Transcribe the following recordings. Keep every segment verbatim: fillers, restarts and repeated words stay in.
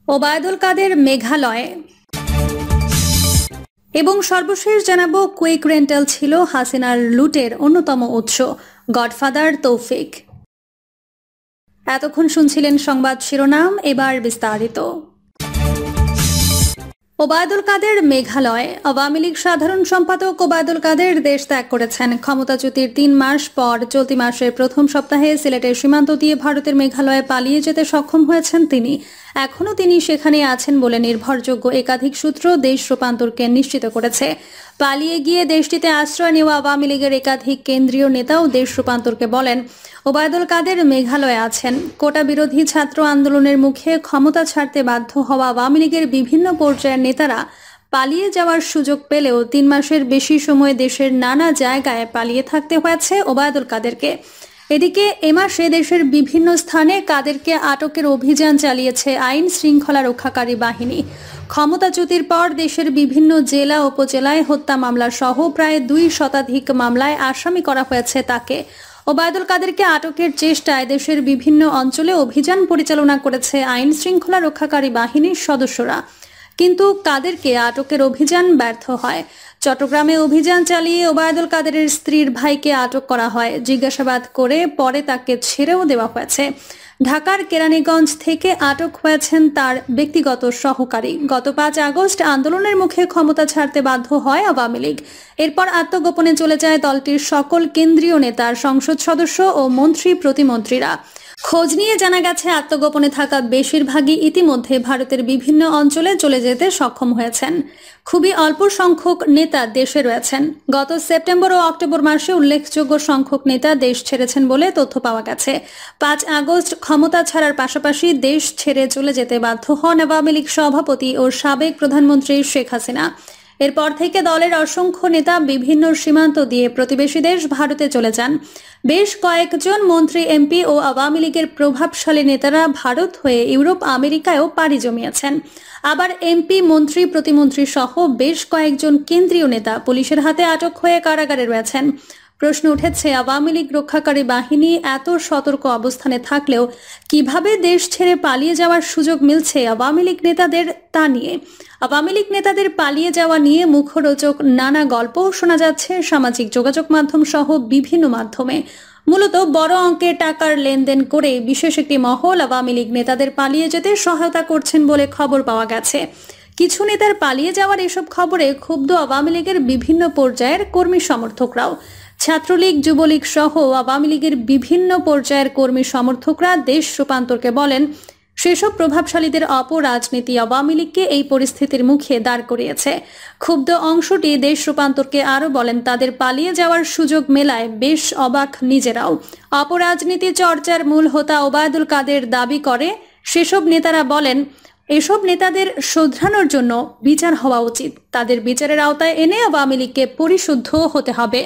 ওবায়দুল কাদের মেঘালয়ে। এবং সর্বশেষ জানাবো, কুইক রেন্টাল ছিল হাসিনার লুটের অন্যতম উৎস, গডফাদার তৌফিক। এতক্ষণ শুনছিলেন সংবাদ শিরোনাম, এবার বিস্তারিত। ওবায়দুল কাদের মেঘালয়। আওয়ামী লীগ সাধারণ সম্পাদক ওবায়দুল কাদের দেশ ত্যাগ করেছেন। ক্ষমতাচ্যুতির তিন মাস পর চলতি মাসের প্রথম সপ্তাহে সিলেটের সীমান্ত দিয়ে ভারতের মেঘালয়ে পালিয়ে যেতে সক্ষম হয়েছেন তিনি। এখনও তিনি সেখানে আছেন বলে নির্ভরযোগ্য একাধিক সূত্র দেশ রূপান্তরকে নিশ্চিত করেছে। পালিয়ে গিয়ে দেশটিতে আশ্রয় নেওয়া আওয়ামী লীগের একাধিক কেন্দ্রীয় নেতাও দেশ রূপান্তরকে বলেন, ওবায়দুল কাদের মেঘালয়ে আছেন। কোটা বিরোধী ছাত্র আন্দোলনের মুখে ক্ষমতা ছাড়তে বাধ্য হওয়া আওয়ামী লীগের বিভিন্ন পর্যায়ের নেতারা পালিয়ে যাওয়ার সুযোগ পেলেও তিন মাসের বেশি সময় দেশের নানা জায়গায় পালিয়ে থাকতে হয়েছে ওবায়দুল কাদেরকে। এদিকে এ মাসে দেশের বিভিন্ন স্থানে কাদেরকে আটকের অভিযান চালিয়েছে আইন শৃঙ্খলা রক্ষাকারী বাহিনী। ক্ষমতাচ্যুতির পর দেশের বিভিন্ন জেলা উপজেলায় হত্যা মামলা সহ প্রায় দুই শতাধিক মামলায় আসামি করা হয়েছে তাকে। ওবায়দুল কাদেরকে আটকের চেষ্টায় দেশের বিভিন্ন অঞ্চলে অভিযান পরিচালনা করেছে আইন শৃঙ্খলা রক্ষাকারী বাহিনীর সদস্যরা, কিন্তু কাদেরকে আটকের অভিযান ব্যর্থ হয়। চট্টগ্রামে অভিযান চালিয়ে ওবায়দুল কাদেরের স্ত্রীর ভাইকে আটক করা হয়। জিজ্ঞাসাবাদ করে পরে তাকে ছেড়েও দেওয়া হয়েছে। ঢাকার কেরানীগঞ্জ থেকে আটক হয়েছেন তার ব্যক্তিগত সহকারী। গত পাঁচ আগস্ট আন্দোলনের মুখে ক্ষমতা ছাড়তে বাধ্য হয় আওয়ামী লীগ। এরপর আত্মগোপনে চলে যায় দলটির সকল কেন্দ্রীয় নেতার সংসদ সদস্য ও মন্ত্রী প্রতিমন্ত্রীরা। খোঁজ নিয়ে জানা গেছে, আত্মগোপনে থাকা বেশিরভাগই ইতিমধ্যে ভারতের বিভিন্ন অঞ্চলে চলে যেতে সক্ষম হয়েছেন। খুবই অল্প সংখ্যক নেতা দেশে রয়েছেন। গত সেপ্টেম্বর ও অক্টোবর মাসে উল্লেখযোগ্য সংখ্যক নেতা দেশ ছেড়েছেন বলে তথ্য পাওয়া গেছে। পাঁচ আগস্ট ক্ষমতা ছাড়ার পাশাপাশি দেশ ছেড়ে চলে যেতে বাধ্য হন আওয়ামী লীগ সভাপতি ও সাবেক প্রধানমন্ত্রী শেখ হাসিনা। এরপর থেকে দলের অসংখ্য নেতা বিভিন্ন সীমান্ত দিয়ে প্রতিবেশী দেশ ভারতে চলে যান। বেশ কয়েকজন মন্ত্রী, এমপি ও আওয়ামী লীগের প্রভাবশালী নেতারা ভারত হয়ে ইউরোপ, আমেরিকায়ও পাড়ি জমিয়েছেন। আবার এমপি, মন্ত্রী, প্রতিমন্ত্রী সহ বেশ কয়েকজন কেন্দ্রীয় নেতা পুলিশের হাতে আটক হয়ে কারাগারে রয়েছেন। প্রশ্ন উঠেছে, আওয়ামী লীগ রক্ষাকারী বাহিনী এত সতর্ক অবস্থানে থাকলেও কিভাবে দেশ ছেড়ে পালিয়ে যাওয়ার সুযোগ মিলছে আওয়ামী লীগ নেতাদের, তা নিয়ে। আওয়ামী লীগ নেতাদের পালিয়ে যাওয়া নিয়ে মুখরোচক নানা গল্প শোনা যাচ্ছে সামাজিক যোগাযোগ মাধ্যম সহ বিভিন্ন মাধ্যমে। মূলত বড় অঙ্কের টাকার লেনদেন করে বিশেষ একটি মহল আওয়ামী লীগ নেতাদের পালিয়ে যেতে সহায়তা করছেন বলে খবর পাওয়া গেছে। কিছু নেতার পালিয়ে যাওয়ার এসব খবরে ক্ষুব্ধ আওয়ামী লীগের বিভিন্ন পর্যায়ের কর্মী সমর্থকরাও। ছাত্রলীগ, যুবলীগ সহ আওয়ামী লীগের বিভিন্ন পর্যায়ের কর্মী সমর্থকরা দেশ রূপান্তরকে বলেন, সেসব প্রভাবশালীদের অপরাজনীতি আওয়ামী লীগকে এই পরিস্থিতির মুখে দাঁড় করিয়েছে। ক্ষুব্ধ অংশটি দেশ রূপান্তরকে আরও বলেন, তাদের পালিয়ে যাওয়ার সুযোগ মেলায় বেশ অবাক নিজেরাও। অপরাজনীতি চর্চার মূল হোতা ওবায়দুল কাদের দাবি করে, সেসব নেতারা বলেন, এসব নেতাদের শোধরানোর জন্য বিচার হওয়া উচিত। তাদের বিচারের আওতায় এনে আওয়ামী লীগকে পরিশুদ্ধ হতে হবে।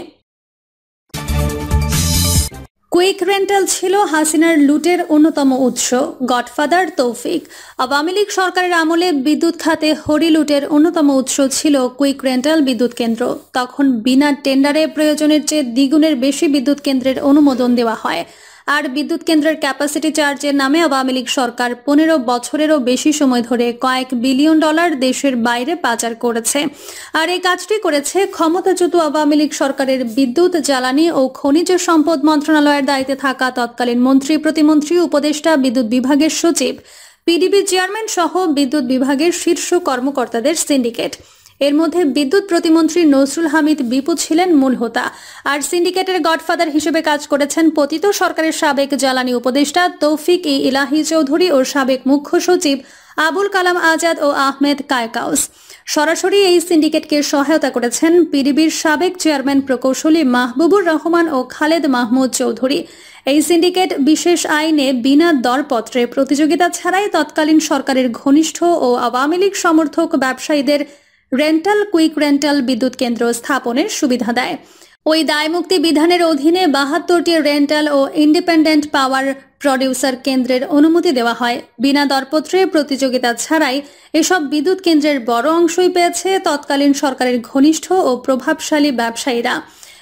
কুইক রেন্টাল ছিল হাসিনার লুটের অন্যতম উৎস, গডফাদার তৌফিক। আওয়ামী লীগ সরকারের আমলে বিদ্যুৎ খাতে হরি লুটের অন্যতম উৎস ছিল কুইক রেন্টাল বিদ্যুৎ কেন্দ্র। তখন বিনা টেন্ডারে প্রয়োজনের চেয়ে দ্বিগুণের বেশি বিদ্যুৎ কেন্দ্রের অনুমোদন দেওয়া হয়। আর বিদ্যুৎ কেন্দ্রের ক্যাপাসিটি চার্জের নামে আওয়ামী লীগ সরকার পনেরো বছরেরও বেশি সময় ধরে কয়েক বিলিয়ন ডলার দেশের বাইরে পাচার করেছে। আর এই কাজটি করেছে ক্ষমতাচ্যুত আওয়ামী লীগ সরকারের বিদ্যুৎ, জ্বালানি ও খনিজ সম্পদ মন্ত্রণালয়ের দায়িত্বে থাকা তৎকালীন মন্ত্রী, প্রতিমন্ত্রী, উপদেষ্টা, বিদ্যুৎ বিভাগের সচিব, পিডিবি চেয়ারম্যান সহ বিদ্যুৎ বিভাগের শীর্ষ কর্মকর্তাদের সিন্ডিকেট। এর মধ্যে বিদ্যুৎ প্রতিমন্ত্রী নজরুল হামিদ বিপু ছিলেন মূল হোতা। আর সিন্ডিকেটের গডফাদার হিসেবে কাজ করেছেন পতিত সরকারের সাবেক জ্বালানি উপদেষ্টা তৌফিক ই ইলাহি চৌধুরী ও সাবেক মুখ্য সচিব আবুল কালাম আজাদ ও আহমেদ কায়কাউস। সরাসরি এই সিন্ডিকেটকে সহায়তা করেছেন পিডিবির সাবেক চেয়ারম্যান প্রকৌশলী মাহবুবুর রহমান ও খালেদ মাহমুদ চৌধুরী। এই সিন্ডিকেট বিশেষ আইনে বিনা দরপত্রে প্রতিযোগিতা ছাড়াই তৎকালীন সরকারের ঘনিষ্ঠ ও আওয়ামী লীগ সমর্থক ব্যবসায়ীদের রেন্টাল, কুইক রেন্টাল বিদ্যুৎ কেন্দ্র স্থাপনের সুবিধা দেয়। ওই দায়মুক্তি বিধানের অধীনে বাহাত্তরটি রেন্টাল ও ইন্ডিপেন্ডেন্ট পাওয়ার প্রডিউসার কেন্দ্রের অনুমতি দেওয়া হয়। বিনা দরপত্রে প্রতিযোগিতা ছাড়াই এসব বিদ্যুৎ কেন্দ্রের বড় অংশই পেয়েছে তৎকালীন সরকারের ঘনিষ্ঠ ও প্রভাবশালী ব্যবসায়ীরা।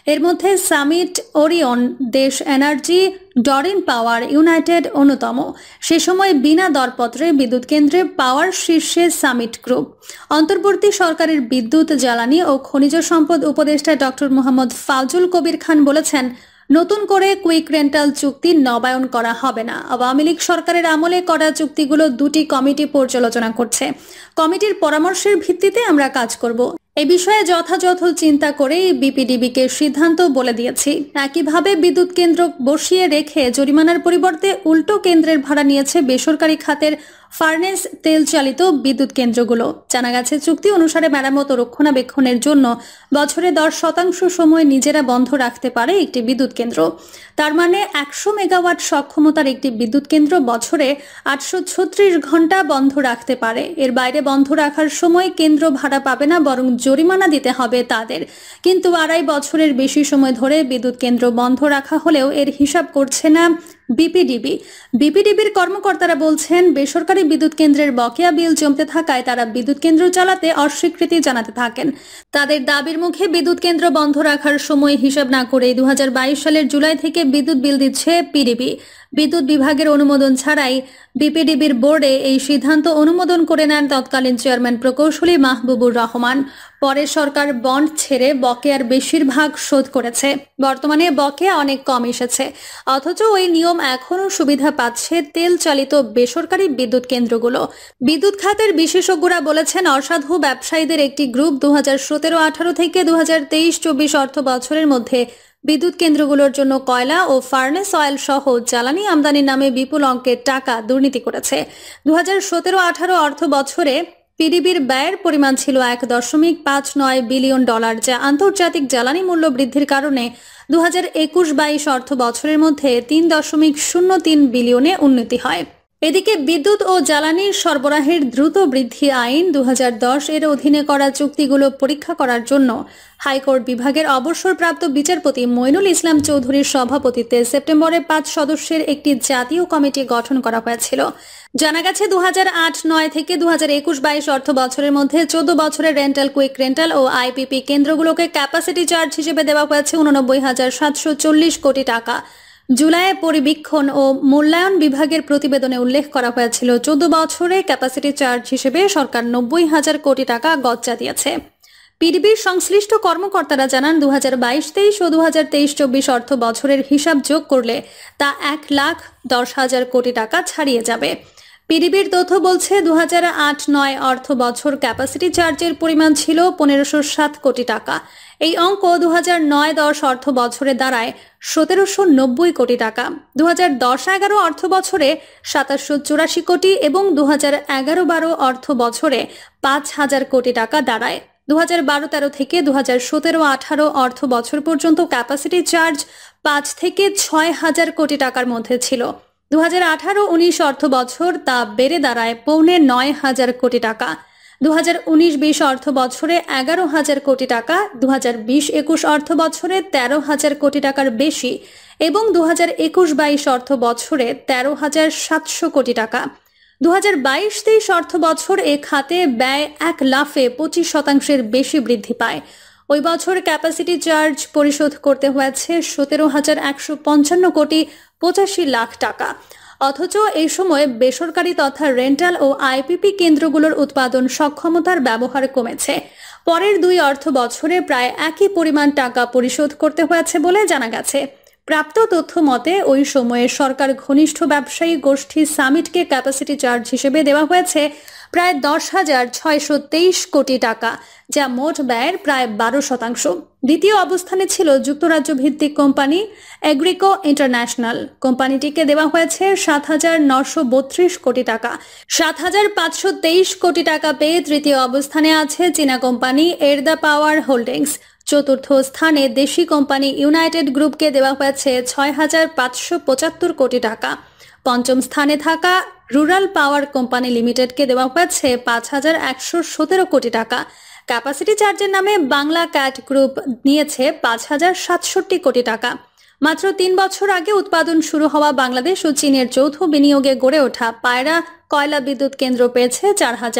এর মধ্যে Summit, Orion, Desh energy, Doreen power, United অন্যতম। সে সময় বিনা দরপত্রে বিদ্যুৎ কেন্দ্রে পাওয়ার শীর্ষে সামিট গ্রুপ। অন্তর্বর্তী সরকারের বিদ্যুৎ, জ্বালানি ও খনিজ সম্পদ উপদেষ্টা ডক্টর মোহাম্মদ ফাজুল কবির খান বলেছেন, নতুন করে কুইক রেন্টাল চুক্তি নবায়ন করা হবে না। আওয়ামী লীগ সরকারের আমলে করা চুক্তিগুলো দুটি কমিটি পর্যালোচনা করছে। কমিটির পরামর্শের ভিত্তিতে আমরা কাজ করব। এ বিষয়ে যথাযথ চিন্তা করেই বিপিডিবিকে সিদ্ধান্ত বলে দিয়েছি। একইভাবে বিদ্যুৎ কেন্দ্র বসিয়ে রেখে জরিমানার পরিবর্তে উল্টো কেন্দ্রের ভাড়া নিয়েছে বেসরকারি খাতের ফার্নেস তেল চালিত বিদ্যুৎ কেন্দ্রগুলো। জানা গেছে, চুক্তি অনুসারে মেরামত ও রক্ষণাবেক্ষণের জন্য বছরে দশ শতাংশ সময় নিজেরা বন্ধ রাখতে পারে একটি বিদ্যুৎ কেন্দ্র। তার মানে একশো মেগাওয়াট সক্ষমতার একটি বিদ্যুৎ কেন্দ্র বছরে আটশো ছত্রিশ ঘন্টা বন্ধ রাখতে পারে। এর বাইরে বন্ধ রাখার সময় কেন্দ্র ভাড়া পাবে না, বরং জরিমানা দিতে হবে তাদের। কিন্তু আড়াই বছরের বেশি সময় ধরে বিদ্যুৎ কেন্দ্র বন্ধ রাখা হলেও এর হিসাব করছে না বিপিডিবি। বিপিডিবির কর্মকর্তারা বলছেন, বেসরকারি বিদ্যুৎ কেন্দ্রের বকেয়া বিল জমতে থাকায় তারা বিদ্যুৎ কেন্দ্র চালাতে অস্বীকৃতি জানাতে থাকেন। তাদের দাবির মুখে বিদ্যুৎ কেন্দ্র বন্ধ রাখার সময় হিসাব না করে দু হাজার বাইশ সালের জুলাই থেকে বিদ্যুৎ বিল দিচ্ছে পিডিবি। বিদ্যুৎ বিভাগের অনুমোদন ছাড়াই বিপিডিবির বোর্ডে এই সিদ্ধান্ত অনুমোদন করে নেন তৎকালীন চেয়ারম্যান প্রকৌশলী মাহবুবুর রহমান। পরে সরকার বন্ড ছেড়ে বকেয়ার বেশিরভাগ শোধ করেছে। বর্তমানে বকেয়া অনেক কম এসেছে, অথচ ওই নিয়ম এখনও সুবিধা পাচ্ছে তেল চালিত বেসরকারি বিদ্যুৎ কেন্দ্রগুলো। বিদ্যুৎ খাতের বিশেষজ্ঞরা বলেছেন, অসাধু ব্যবসায়ীদের একটি গ্রুপ দু হাজার সতেরো আঠারো থেকে দু হাজার তেইশ চব্বিশ অর্থ বছরের মধ্যে বিদ্যুৎ কেন্দ্রগুলোর জন্য কয়লা ও ফার্নেস অয়েল সহ জ্বালানি আমদানির নামে বিপুল অঙ্কের টাকা দুর্নীতি করেছে। দু হাজার সতেরো আঠারো অর্থ বছরে পিডিবির ব্যয়ের পরিমাণ ছিল এক দশমিক পাঁচ নয় বিলিয়ন ডলার, যা আন্তর্জাতিক জ্বালানি মূল্য বৃদ্ধির কারণে দু হাজার একুশ বাইশ অর্থ বছরের মধ্যে তিন দশমিক শূন্য তিন বিলিয়নে উন্নতি হয়। এদিকে বিদ্যুৎ ও জ্বালানির সরবরাহের দ্রুত বৃদ্ধি আইন দু হাজার দশ এর অধীনে করা চুক্তিগুলো পরীক্ষা করার জন্য হাইকোর্ট বিভাগের অবসরপ্রাপ্ত বিচারপতি মইনুল ইসলাম চৌধুরীর সভাপতিত্বে সেপ্টেম্বরে পাঁচ সদস্যের একটি জাতীয় কমিটি গঠন করা হয়েছিল। জানা গেছে, দু হাজার আট নয় থেকে দু হাজার একুশ বাইশ অর্থ বছরের মধ্যে চোদ্দ বছরের রেন্টাল, কুইক রেন্টাল ও আইপিপি কেন্দ্রগুলোকে ক্যাপাসিটি চার্জ হিসেবে দেওয়া হয়েছে উননব্বই হাজার সাতশো চল্লিশ কোটি টাকা। জুলাইয়ে পরিবীক্ষণ ও মূল্যায়ন বিভাগের প্রতিবেদনে উল্লেখ করা হয়েছিল, চোদ্দ বছরে ক্যাপাসিটি চার্জ হিসেবে সরকার নব্বই হাজার কোটি টাকা গচ্চা দিয়েছে। পিডিবির সংশ্লিষ্ট কর্মকর্তারা জানান, দু হাজার বাইশ তেইশ ও দু হাজার তেইশ চব্বিশ অর্থ বছরের হিসাব যোগ করলে তা এক লাখ দশ হাজার কোটি টাকা ছাড়িয়ে যাবে। পিডিবির তথ্য বলছে, দু হাজার আট নয় অর্থ বছর ক্যাপাসিটি চার্জের পরিমাণ ছিল পনেরোশো সাত কোটি টাকা। এই অঙ্ক দু হাজার নয় দশ অর্থ বছরে দাঁড়ায় সতেরোশো নব্বই কোটি টাকা। দু হাজার দশ এগারো অর্থ বছরে সাতাশশো চুরাশি কোটি এবং দু হাজার এগারো বারো অর্থ বছরে পাঁচ হাজার কোটি টাকা দাঁড়ায়। দু হাজার বারো তেরো থেকে দু হাজার সতেরো আঠারো অর্থ বছর পর্যন্ত ক্যাপাসিটি চার্জ পাঁচ থেকে ছয় হাজার কোটি টাকার মধ্যে ছিল। দু হাজার আঠারো উনিশ অর্থ বছর তা বেড়ে দাঁড়ায় পৌনে নয় হাজার কোটি টাকা। দু হাজার উনিশ বিশ অর্থ বছরে এগারো হাজার কোটি টাকা, দু হাজার বিশ একুশ অর্থ বছরে তেরো হাজার কোটি টাকার বেশি এবং দু হাজার একুশ বাইশ অর্থ বছরে তেরো হাজার সাতশো কোটি টাকা। দু হাজার বাইশ তেইশ অর্থ বছর এ খাতে ব্যয় এক লাফে পঁচিশ শতাংশের বেশি বৃদ্ধি পায়। ওই বছর ক্যাপাসিটি চার্জ পরিশোধ করতে হয়েছে সতেরো হাজার একশো পঞ্চান্ন কোটি পঁচাশি লাখ টাকা। অথচ এই সময় বেসরকারি তথা রেন্টাল ও আইপিপি কেন্দ্রগুলোর উৎপাদন সক্ষমতার ব্যবহার কমেছে। পরের দুই অর্থ বছরে প্রায় একই পরিমাণ টাকা পরিশোধ করতে হয়েছে বলে জানা গেছে। প্রাপ্ত তথ্য মতে ওই সময়ে সরকার ঘনিষ্ঠ ব্যবসায়ী গোষ্ঠী সামিটকে ক্যাপাসিটি চার্জ হিসেবে দেওয়া হয়েছে প্রায় দশ হাজার ছয়শো তেইশ কোটি টাকা, যা মোট ব্যয়ের প্রায় বারো শতাংশ। দ্বিতীয় অবস্থানে ছিল যুক্তরাজ্য ভিত্তিক কোম্পানি এগ্রিকো ইন্টারন্যাশনাল। কোম্পানিটিকে দেওয়া হয়েছে সাত হাজার নশো বত্রিশ কোটি টাকা। সাত হাজার পাঁচশো তেইশ কোটি টাকা পেয়ে তৃতীয় অবস্থানে আছে চীনা কোম্পানি এরদা পাওয়ার হোল্ডিংস। চতুর্থ স্থানে দেশি কোম্পানি ইউনাইটেড গ্রুপকে দেওয়া হয়েছে ছয় হাজার পাঁচশো পঁচাত্তর কোটি টাকা। পঞ্চম স্থানে থাকা রুরাল পাওয়ার কোম্পানি লিমিটেডকে দেওয়া হয়েছে পাঁচ হাজার একশো সতেরো কোটি টাকা। ক্যাপাসিটি চার্জের নামে বাংলা ক্যাট গ্রুপ নিয়েছে পাঁচ হাজার সাতষট্টি কোটি টাকা। মাত্র তিন বছর আগে উৎপাদন শুরু হওয়া বাংলাদেশ ও চীনের যৌথ বিনিয়োগে গড়ে ওঠা পায়রা কয়লা বিদ্যুৎ কেন্দ্র পেয়েছে চার হাজার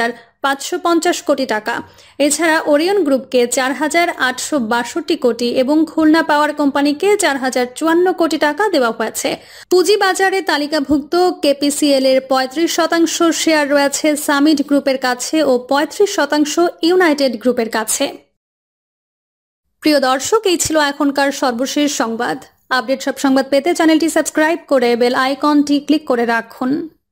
পাঁচশো পঞ্চাশ কোটি টাকা। এছাড়া ওরিয়ন গ্রুপকে চার হাজার আটশো বাষট্টি কোটি এবং খুলনা পাওয়ার কোম্পানিকে চার হাজার চুয়ান্ন কোটি টাকা দেওয়া হয়েছে। পুঁজিবাজারে তালিকাভুক্ত কেপিসিএল এর পঁয়ত্রিশ শতাংশ শেয়ার রয়েছে সামিট গ্রুপের কাছে ও পঁয়ত্রিশ শতাংশ ইউনাইটেড গ্রুপের কাছে। প্রিয় দর্শক, এই ছিল এখনকার সর্বশেষ সংবাদ। আপডেট সব সংবাদ পেতে চ্যানেলটি সাবস্ক্রাইব করে বেল আইকনটি ক্লিক করে রাখুন।